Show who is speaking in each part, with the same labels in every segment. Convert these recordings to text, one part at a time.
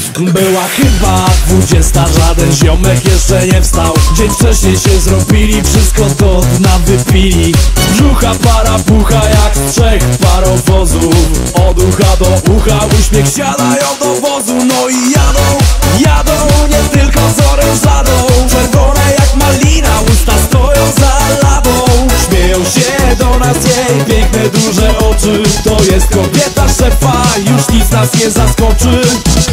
Speaker 1: Była chyba 20, żaden ziomek jeszcze nie wstał. Dzień wcześniej się zrobili, wszystko do dna wypili. Brzucha para pucha jak z 3 parowozów. Od ucha do ucha uśmiech, siadają do wozu. No i jadą, nie tylko z orężadą. Czerwone jak malina, usta stoją za ladą. Śmieją się do nas jej piękne duże oczy. To jest kobieta szefa, już nic nas nie zaskoczy.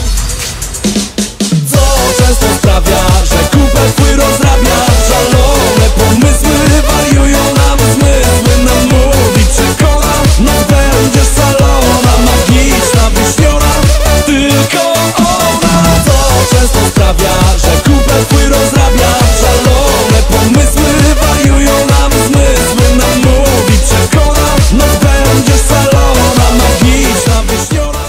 Speaker 1: Co często sprawia, że kumpel twój rozrabia. Szalone pomysły wariują nam zmysły. Nam mówi, przekona, no będziesz szalona, magiczna, wyśniona, tylko ona. Co często sprawia, że kumpel twój rozrabia. Szalone pomysły wariują nam zmysły. Nam mówi, przekona, no będziesz szalona, magiczna, wyśniona.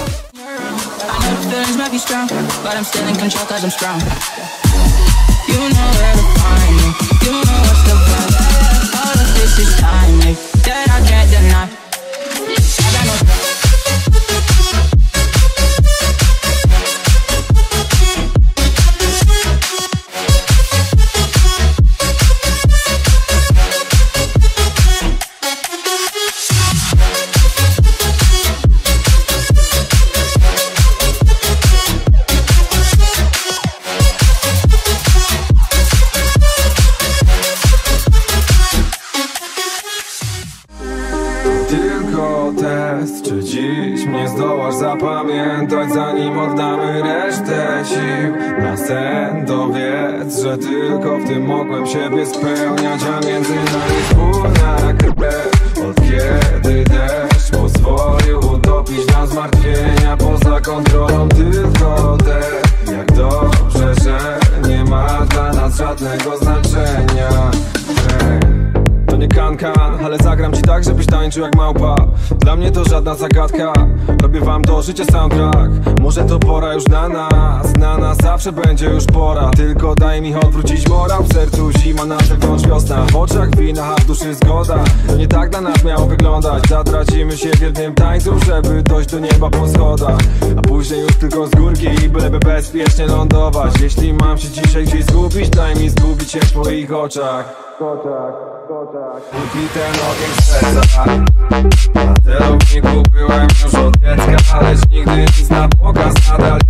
Speaker 2: But I'm still in control cause I'm strong. You know where to find me. You know what's the plan. All of this is timing that I can't deny. I got no
Speaker 3: tylko test, czy dziś mnie zdołasz zapamiętać, zanim oddamy resztę sił na sen. Dowiedz, że tylko w tym mogłem siebie spełniać, a między nami wspólna krew. Od kiedy deszcz pozwolił utopić nas zmartwienia, poza kontrolą tylko te. Jak dobrze, że nie ma dla nas żadnego znaczenia. To nie kan, ale zagram ci tak, żebyś tańczył jak małpa. Dla mnie to żadna zagadka, robię wam do życia soundtrack. Może to pora już na nas zawsze będzie już pora. Tylko daj mi odwrócić morał, w sercu zima, na zewnątrz wiosna. W oczach wina, a w duszy zgoda. To nie tak dla nas miało wyglądać. Zatracimy się w jednym tańcu, żeby dojść do nieba po schodach. A później już tylko z górki i byleby bezpiecznie lądować. Jeśli mam się dzisiaj gdzieś zgubić, daj mi zgubić się w twoich oczach. Upite ogień serca. Na celowniku byłem już od dziecka, lecz nigdy nic na pokaz. Nadal